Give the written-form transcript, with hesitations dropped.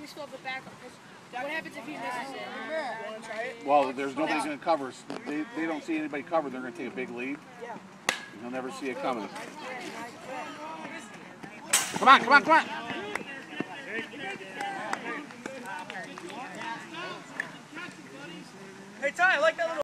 we still have a backup. What happens if he misses it? Well, there's nobody going to cover. They don't see anybody cover. They're going to take a big lead. He'll never see it coming. Come on, come on, come on. Hey, Ty, I like that little.